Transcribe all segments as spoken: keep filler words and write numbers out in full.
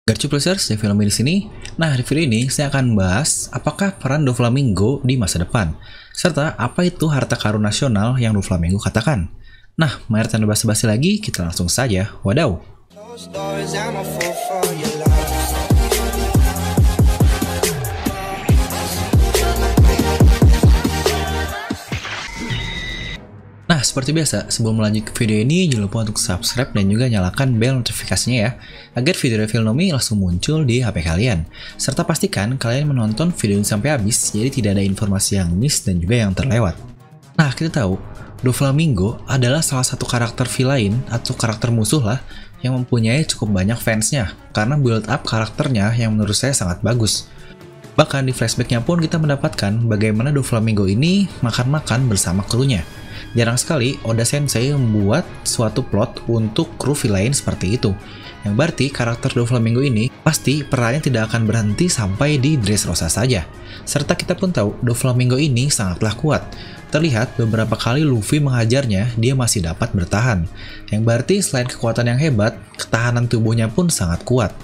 Garcuplusers, di film di sini. Nah, di video ini saya akan bahas apakah peran Doflamingo di masa depan, serta apa itu harta karun nasional yang Doflamingo katakan. Nah, mari tanpa basa-basi lagi, kita langsung saja. Wadaw! Nah, seperti biasa, sebelum melanjut ke video ini, jangan lupa untuk subscribe dan juga nyalakan bel notifikasinya ya, agar video review Nomi langsung muncul di H P kalian. Serta pastikan kalian menonton video ini sampai habis, jadi tidak ada informasi yang miss dan juga yang terlewat. Nah, kita tahu, Doflamingo adalah salah satu karakter villain atau karakter musuh lah, yang mempunyai cukup banyak fansnya, karena build up karakternya yang menurut saya sangat bagus. Bahkan di flashbacknya pun kita mendapatkan bagaimana Doflamingo ini makan-makan bersama krunya. Jarang sekali Oda Sensei membuat suatu plot untuk kru villain seperti itu. Yang berarti karakter Doflamingo ini pasti perannya tidak akan berhenti sampai di Dressrosa saja. Serta kita pun tahu Doflamingo ini sangatlah kuat. Terlihat beberapa kali Luffy menghajarnya, dia masih dapat bertahan. Yang berarti selain kekuatan yang hebat, ketahanan tubuhnya pun sangat kuat.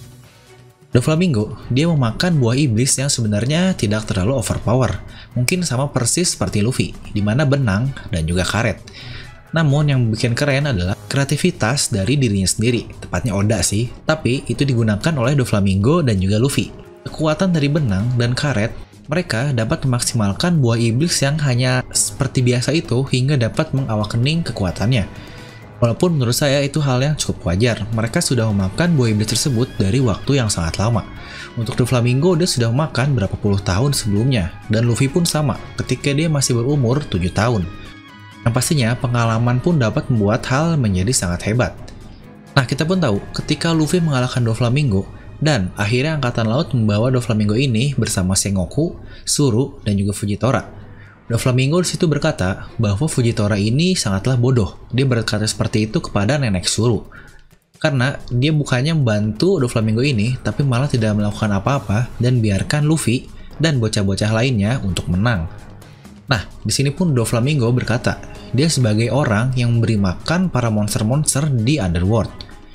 Doflamingo, dia memakan buah iblis yang sebenarnya tidak terlalu overpower, mungkin sama persis seperti Luffy, di mana benang dan juga karet. Namun yang bikin keren adalah kreativitas dari dirinya sendiri, tepatnya Oda sih, tapi itu digunakan oleh Doflamingo dan juga Luffy. Kekuatan dari benang dan karet, mereka dapat memaksimalkan buah iblis yang hanya seperti biasa itu hingga dapat mengawakening kekuatannya. Walaupun menurut saya itu hal yang cukup wajar, mereka sudah memakan buah iblis tersebut dari waktu yang sangat lama. Untuk Doflamingo, dia sudah memakan berapa puluh tahun sebelumnya, dan Luffy pun sama, ketika dia masih berumur tujuh tahun. Yang pastinya, pengalaman pun dapat membuat hal menjadi sangat hebat. Nah, kita pun tahu, ketika Luffy mengalahkan Doflamingo, dan akhirnya Angkatan Laut membawa Doflamingo ini bersama Sengoku, Zoro, dan juga Fujitora. Doflamingo disitu berkata bahwa Fujitora ini sangatlah bodoh. Dia berkata seperti itu kepada nenek Zoro. Karena dia bukannya membantu Doflamingo ini, tapi malah tidak melakukan apa-apa dan biarkan Luffy dan bocah-bocah lainnya untuk menang. Nah, di sini pun Doflamingo berkata, dia sebagai orang yang memberi makan para monster-monster di Underworld.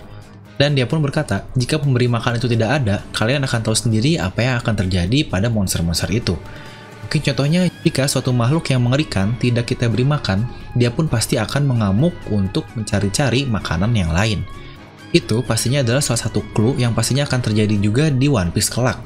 Dan dia pun berkata, jika pemberi makan itu tidak ada, kalian akan tahu sendiri apa yang akan terjadi pada monster-monster itu. Mungkin contohnya, jika suatu makhluk yang mengerikan tidak kita beri makan, dia pun pasti akan mengamuk untuk mencari-cari makanan yang lain. Itu pastinya adalah salah satu clue yang pastinya akan terjadi juga di One Piece kelak.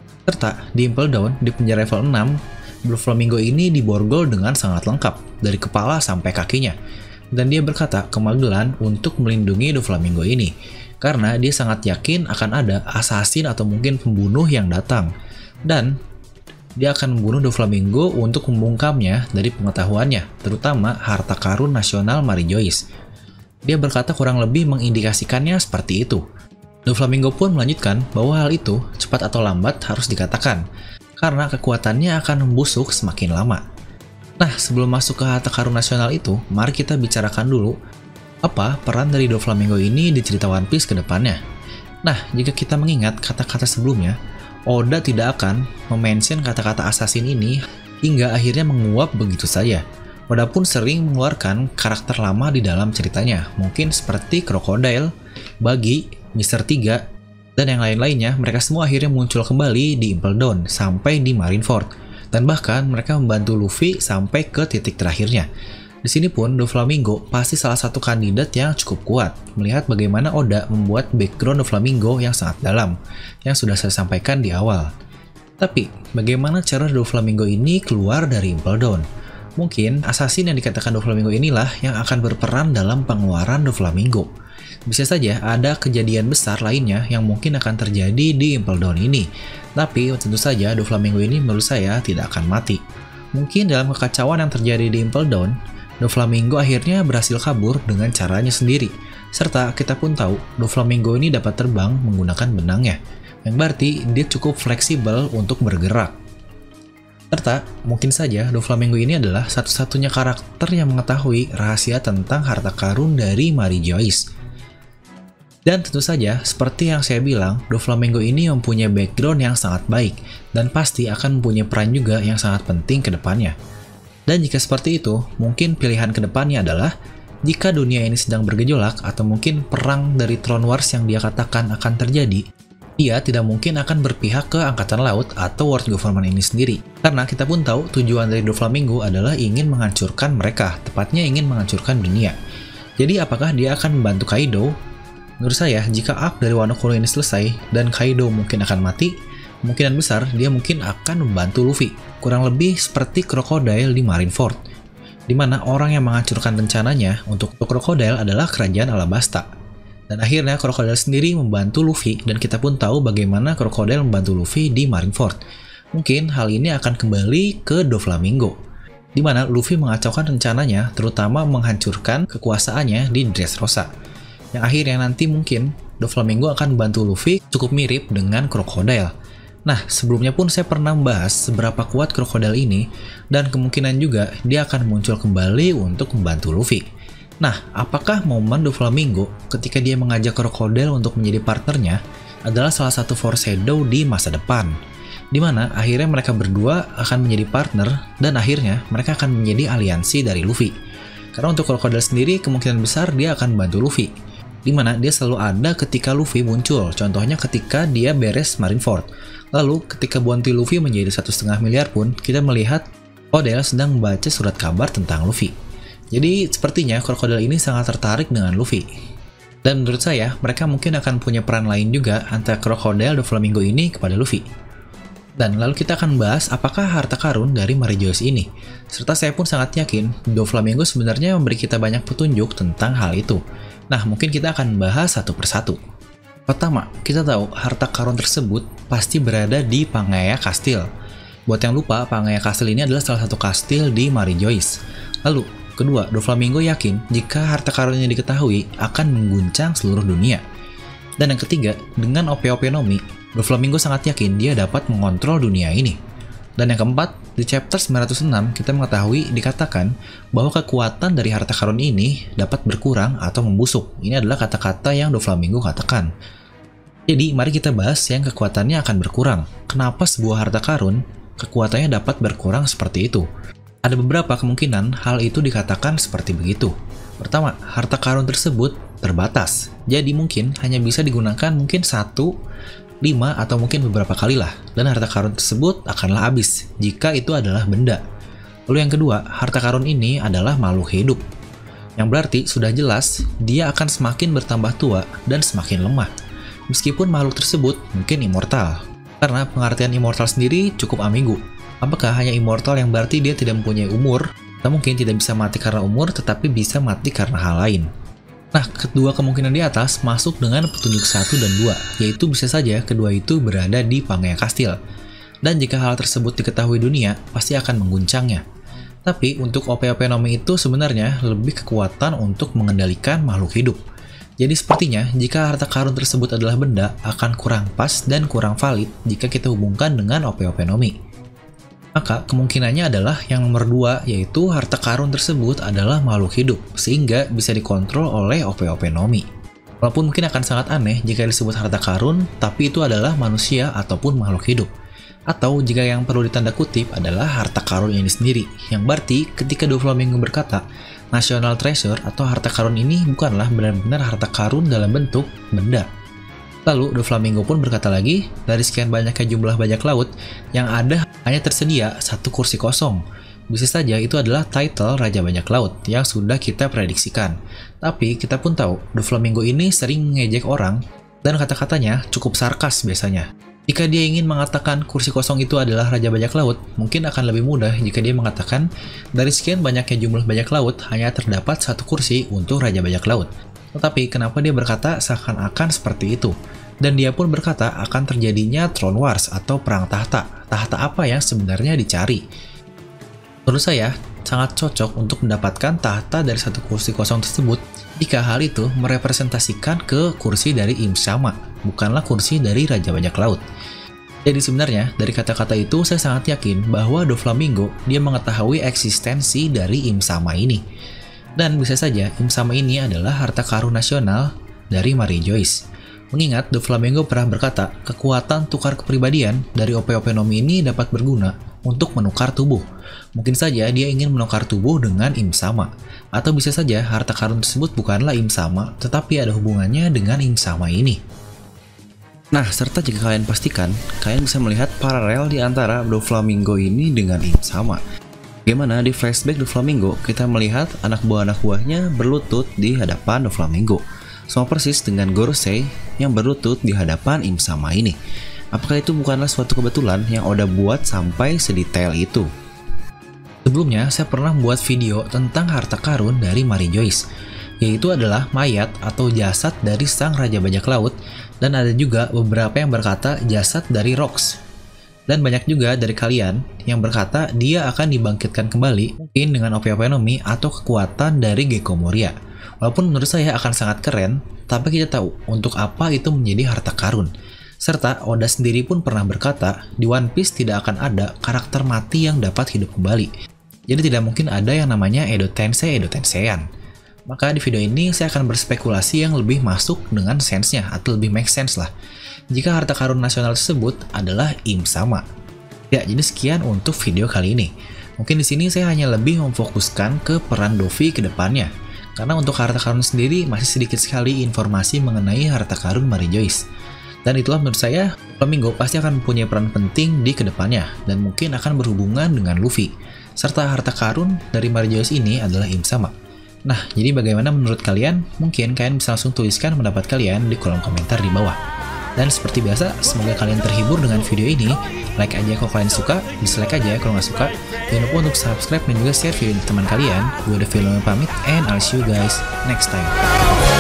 Serta di Impel Down, di penjara level enam, Doflamingo ini diborgol dengan sangat lengkap, dari kepala sampai kakinya. Dan dia berkata ke Magellan untuk melindungi Doflamingo ini, karena dia sangat yakin akan ada assassin atau mungkin pembunuh yang datang. Dan dia akan membunuh Doflamingo untuk membungkamnya dari pengetahuannya, terutama harta karun nasional Marijoice. Dia berkata kurang lebih mengindikasikannya seperti itu. Doflamingo pun melanjutkan bahwa hal itu cepat atau lambat harus dikatakan, karena kekuatannya akan membusuk semakin lama. Nah, sebelum masuk ke harta karun nasional itu, mari kita bicarakan dulu apa peran dari Doflamingo ini di cerita One Piece ke depannya. Nah, jika kita mengingat kata-kata sebelumnya, Oda tidak akan memention kata-kata assassin ini hingga akhirnya menguap begitu saja. Oda pun sering mengeluarkan karakter lama di dalam ceritanya, mungkin seperti Crocodile, Buggy, Mister Tiga, dan yang lain-lainnya. Mereka semua akhirnya muncul kembali di Impel Down sampai di Marineford, dan bahkan mereka membantu Luffy sampai ke titik terakhirnya. Di sini pun Doflamingo pasti salah satu kandidat yang cukup kuat, melihat bagaimana Oda membuat background Doflamingo yang sangat dalam, yang sudah saya sampaikan di awal. Tapi, bagaimana cara Doflamingo ini keluar dari Impel Down? Mungkin assassin yang dikatakan Doflamingo inilah yang akan berperan dalam pengeluaran Doflamingo. Bisa saja ada kejadian besar lainnya yang mungkin akan terjadi di Impel Down ini, tapi tentu saja Doflamingo ini menurut saya tidak akan mati. Mungkin dalam kekacauan yang terjadi di Impel Down, Doflamingo akhirnya berhasil kabur dengan caranya sendiri. Serta kita pun tahu, Doflamingo ini dapat terbang menggunakan benangnya, yang berarti dia cukup fleksibel untuk bergerak. Serta mungkin saja Doflamingo ini adalah satu-satunya karakter yang mengetahui rahasia tentang harta karun dari Marijoice. Dan tentu saja, seperti yang saya bilang, Doflamingo ini mempunyai background yang sangat baik, dan pasti akan mempunyai peran juga yang sangat penting ke depannya. Dan jika seperti itu, mungkin pilihan ke depannya adalah jika dunia ini sedang bergejolak atau mungkin perang dari Throne Wars yang dia katakan akan terjadi, dia tidak mungkin akan berpihak ke Angkatan Laut atau World Government ini sendiri. Karena kita pun tahu tujuan dari Doflamingo adalah ingin menghancurkan mereka, tepatnya ingin menghancurkan dunia. Jadi apakah dia akan membantu Kaido? Menurut saya, jika arc dari Wano Kuro ini selesai dan Kaido mungkin akan mati, kemungkinan besar dia mungkin akan membantu Luffy. Kurang lebih seperti Crocodile di Marineford, di mana orang yang menghancurkan rencananya untuk Crocodile adalah kerajaan Alabasta. Dan akhirnya Crocodile sendiri membantu Luffy, dan kita pun tahu bagaimana Crocodile membantu Luffy di Marineford. Mungkin hal ini akan kembali ke Doflamingo, di mana Luffy mengacaukan rencananya, terutama menghancurkan kekuasaannya di Dressrosa. Yang akhirnya nanti mungkin Doflamingo akan membantu Luffy cukup mirip dengan Crocodile. Nah, sebelumnya pun saya pernah membahas seberapa kuat Crocodile ini, dan kemungkinan juga dia akan muncul kembali untuk membantu Luffy. Nah, apakah momen Doflamingo ketika dia mengajak Crocodile untuk menjadi partnernya adalah salah satu foreshadow di masa depan, di mana akhirnya mereka berdua akan menjadi partner dan akhirnya mereka akan menjadi aliansi dari Luffy. Karena untuk Crocodile sendiri kemungkinan besar dia akan membantu Luffy, di mana dia selalu ada ketika Luffy muncul. Contohnya ketika dia beres Marineford. Lalu ketika bounty Luffy menjadi satu setengah miliar pun kita melihat Crocodile sedang membaca surat kabar tentang Luffy. Jadi sepertinya Crocodile ini sangat tertarik dengan Luffy. Dan menurut saya, mereka mungkin akan punya peran lain juga antara Crocodile Doflamingo ini kepada Luffy. Dan lalu kita akan bahas apakah harta karun dari Mary Joyce ini. Serta saya pun sangat yakin Doflamingo sebenarnya memberi kita banyak petunjuk tentang hal itu. Nah, mungkin kita akan bahas satu persatu. Pertama, kita tahu harta karun tersebut pasti berada di Pangaea Castle. Buat yang lupa, Pangaea Castle ini adalah salah satu kastil di Mary Joyce. Lalu, kedua, Doflamingo yakin jika harta karun ini diketahui akan mengguncang seluruh dunia. Dan yang ketiga, dengan O P O P Nomi, Doflamingo sangat yakin dia dapat mengontrol dunia ini. Dan yang keempat, di chapter sembilan ratus enam kita mengetahui dikatakan bahwa kekuatan dari harta karun ini dapat berkurang atau membusuk. Ini adalah kata-kata yang Doflamingo katakan. Jadi, mari kita bahas yang kekuatannya akan berkurang. Kenapa sebuah harta karun kekuatannya dapat berkurang seperti itu? Ada beberapa kemungkinan hal itu dikatakan seperti begitu. Pertama, harta karun tersebut terbatas. Jadi mungkin hanya bisa digunakan mungkin satu, lima, atau mungkin beberapa kali lah. Dan harta karun tersebut akanlah habis jika itu adalah benda. Lalu yang kedua, harta karun ini adalah makhluk hidup. Yang berarti sudah jelas dia akan semakin bertambah tua dan semakin lemah. Meskipun makhluk tersebut mungkin immortal. Karena pengertian immortal sendiri cukup ambigu. Apakah hanya immortal yang berarti dia tidak mempunyai umur, atau mungkin tidak bisa mati karena umur, tetapi bisa mati karena hal lain? Nah, kedua kemungkinan di atas masuk dengan petunjuk satu dan dua, yaitu bisa saja kedua itu berada di Pangaea Castle. Dan jika hal tersebut diketahui dunia, pasti akan mengguncangnya. Tapi untuk O P O P Nomi itu sebenarnya lebih kekuatan untuk mengendalikan makhluk hidup. Jadi sepertinya jika harta karun tersebut adalah benda, akan kurang pas dan kurang valid jika kita hubungkan dengan O P O P Nomi. Maka kemungkinannya adalah yang nomor dua, yaitu harta karun tersebut adalah makhluk hidup, sehingga bisa dikontrol oleh O P O P Nomi. Walaupun mungkin akan sangat aneh jika disebut harta karun, tapi itu adalah manusia ataupun makhluk hidup. Atau jika yang perlu ditanda kutip adalah harta karun ini sendiri, yang berarti ketika Doflamingo berkata, National Treasure atau harta karun ini bukanlah benar-benar harta karun dalam bentuk benda. Lalu Doflamingo pun berkata lagi, dari sekian banyaknya jumlah bajak laut, yang ada hanya tersedia satu kursi kosong. Bisa saja itu adalah title Raja Bajak Laut yang sudah kita prediksikan. Tapi kita pun tahu, Doflamingo ini sering mengejek orang, dan kata-katanya cukup sarkas biasanya. Jika dia ingin mengatakan kursi kosong itu adalah Raja Bajak Laut, mungkin akan lebih mudah jika dia mengatakan, dari sekian banyaknya jumlah bajak laut, hanya terdapat satu kursi untuk Raja Bajak Laut. Tetapi kenapa dia berkata seakan-akan seperti itu? Dan dia pun berkata akan terjadinya Throne Wars atau perang tahta. Tahta apa yang sebenarnya dicari? Menurut saya, sangat cocok untuk mendapatkan tahta dari satu kursi kosong tersebut jika hal itu merepresentasikan ke kursi dari Im Sama, bukanlah kursi dari Raja Bajak Laut. Jadi sebenarnya, dari kata-kata itu saya sangat yakin bahwa Doflamingo dia mengetahui eksistensi dari Im Sama ini. Dan bisa saja Im Sama ini adalah harta karun nasional dari Mary Joyce. Mengingat Doflamingo pernah berkata, kekuatan tukar kepribadian dari O P O P Nomi ini dapat berguna untuk menukar tubuh. Mungkin saja dia ingin menukar tubuh dengan Im Sama. Atau bisa saja harta karun tersebut bukanlah Im Sama, tetapi ada hubungannya dengan Im Sama ini. Nah, serta jika kalian pastikan, kalian bisa melihat paralel di antara Doflamingo ini dengan Im Sama. Bagaimana di flashback Doflamingo, kita melihat anak buah-anak buahnya berlutut di hadapan Doflamingo. Sama persis dengan Gorosei yang berlutut di hadapan Im Sama ini. Apakah itu bukanlah suatu kebetulan yang Oda buat sampai sedetail itu? Sebelumnya, saya pernah membuat video tentang harta karun dari Mary Joyce, yaitu adalah mayat atau jasad dari sang Raja Bajak Laut, dan ada juga beberapa yang berkata jasad dari Rocks. Dan banyak juga dari kalian yang berkata dia akan dibangkitkan kembali mungkin dengan Ope-Ope no Mi atau kekuatan dari Gekko Moria. Walaupun menurut saya akan sangat keren, tapi kita tahu untuk apa itu menjadi harta karun. Serta Oda sendiri pun pernah berkata di One Piece tidak akan ada karakter mati yang dapat hidup kembali. Jadi tidak mungkin ada yang namanya Edo Tensei Edo Tenseian. Maka di video ini saya akan berspekulasi yang lebih masuk dengan sense-nya atau lebih make sense lah. Jika harta karun nasional tersebut adalah Im Sama. Ya, jadi sekian untuk video kali ini. Mungkin di sini saya hanya lebih memfokuskan ke peran Dovi ke depannya. Karena untuk harta karun sendiri masih sedikit sekali informasi mengenai harta karun Mary Joyce. Dan itulah menurut saya, Flamingo pasti akan mempunyai peran penting di kedepannya dan mungkin akan berhubungan dengan Luffy. Serta harta karun dari Mary Joyce ini adalah Im Sama. Nah, jadi bagaimana menurut kalian? Mungkin kalian bisa langsung tuliskan pendapat kalian di kolom komentar di bawah. Dan seperti biasa, semoga kalian terhibur dengan video ini. Like aja kalau kalian suka, dislike aja kalau nggak suka. Jangan lupa untuk subscribe dan juga share video ini ke teman kalian. Gue udah film pamit, and I'll see you guys next time.